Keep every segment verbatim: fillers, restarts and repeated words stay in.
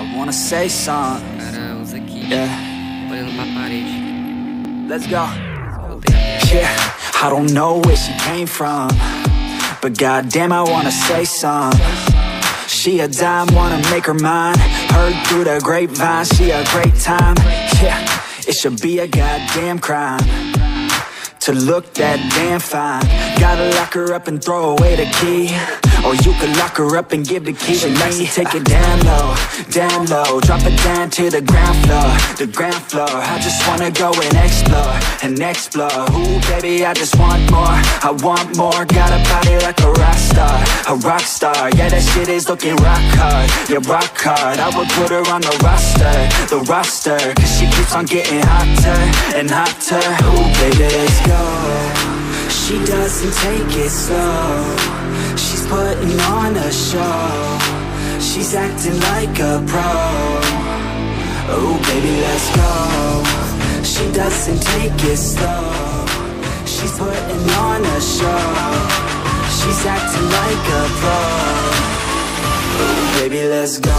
I wanna say something. Cara, usa aqui. Yeah. Olhando pra parede. Let's go. Yeah, I don't know where she came from, but goddamn, I wanna say something. She a dime, wanna make her mine. Heard through the grapevine, she a great time. Yeah, it should be a goddamn crime to look that damn fine. Gotta lock her up and throw away the key, or you could lock her up and give the key to me. Take it down low, down low, drop it down to the ground floor, the ground floor. I just wanna go and explore, and explore. Ooh, baby, I just want more, I want more. Got a body like a rock star, a rock star. Yeah, that shit is looking rock hard, yeah, rock hard. I would put her on the roster, the roster, cause she keeps on getting hotter and hotter. Ooh, baby, let's go. She doesn't take it slow, she's putting on a show, she's acting like a pro. Oh baby, let's go. She doesn't take it slow, she's putting on a show, she's acting like a pro. Oh baby, let's go.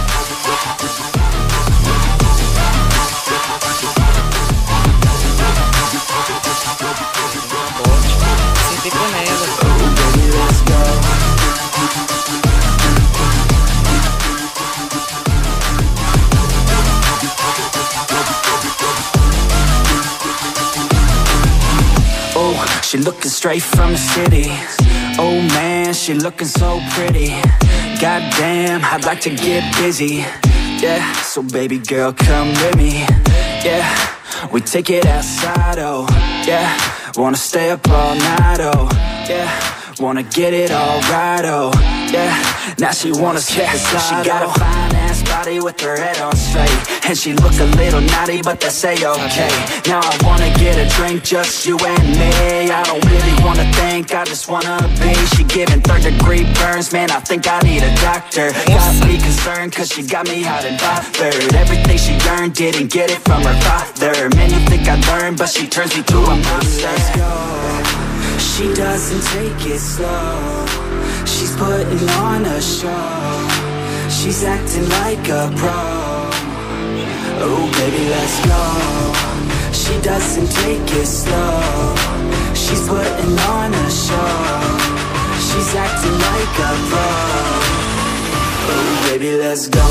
Oh, she looking straight from the city. Oh man, she looking so pretty. Goddamn, I'd like to get busy. Yeah, so baby girl, come with me. Yeah, we take it outside, oh yeah. Wanna stay up all night, oh yeah. Wanna get it all right, oh yeah. Now she wanna skip the slide. She got a fine ass body with her head on straight, and she look a little naughty, but that's a-okay. Now I wanna get a drink, just you and me. I don't really wanna think, I just wanna be. She giving third degree burns, man, I think I need a doctor. Got me concerned, cause she got me hot and bothered. Everything she earned, didn't get it from her father. Man, you think I learned, but she turns me to a monster. Let's go. She doesn't take it slow, she's putting on a show, she's acting like a pro. Oh baby, let's go. She doesn't take it slow, she's putting on a show, she's acting like a pro. Oh baby, let's go.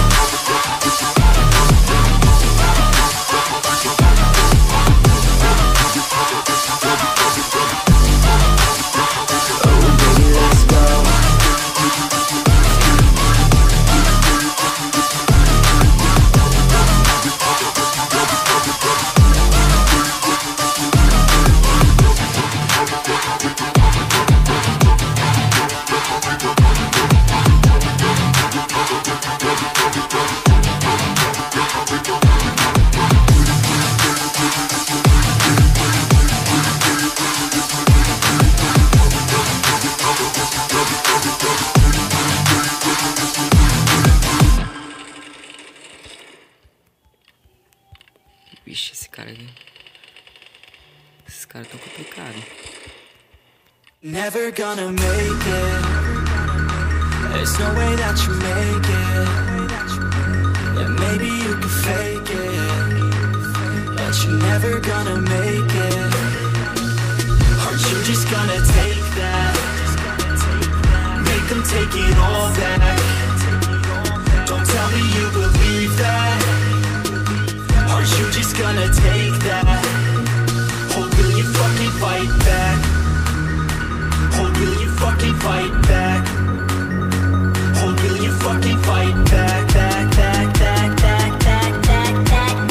Vixe, esse cara aqui. Esses caras tão complicados. Never gonna make it, there's no way that you make it. Yeah, maybe you can fake it, but you're never gonna make it. Aren't you just gonna take that? Make them take it all back. Don't tell me you believe that. Are you just gonna take that? Or will you fucking fight back? Or will you fucking fight back? Or will you fucking fight back, back, back, back, back, back, back, back,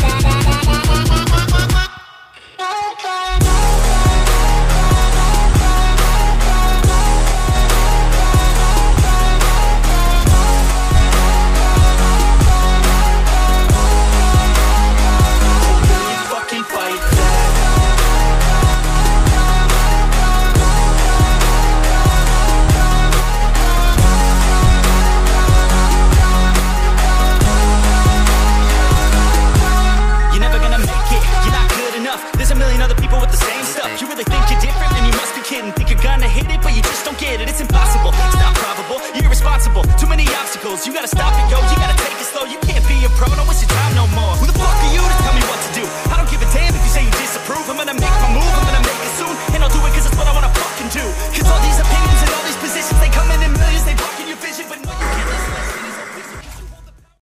You gotta stop it. yo, you gotta take it slow. You can't be a pro, don't waste your time no more. Who the fuck are you to tell me what to do? I don't give a damn.